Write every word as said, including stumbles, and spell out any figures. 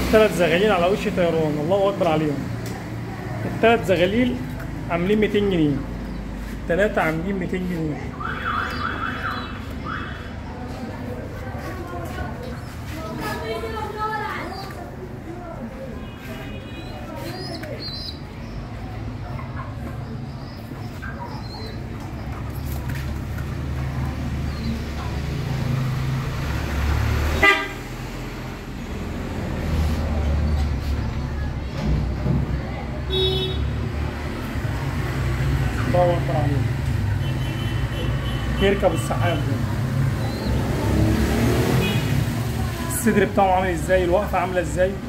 ثلاث زغاليل على وش طيران، الله اكبر عليهم. الثلاث زغاليل عاملين ميتين جنيه، الثلاثه عاملين ميتين جنيه. الله اكبر عليهم. يركب السحاب ده. الصدر بتاعه عامل ازاي، الوقفه عامله ازاي.